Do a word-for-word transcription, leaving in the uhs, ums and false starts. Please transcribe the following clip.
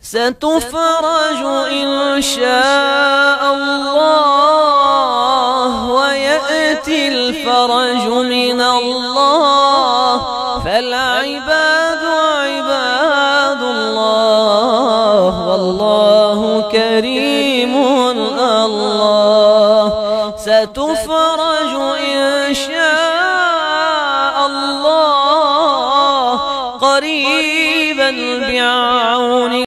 ستفرج إن شاء الله ويأتي الفرج من الله، فالعباد عباد الله والله كريم الله. ستفرج إن شاء الله قريبا بعون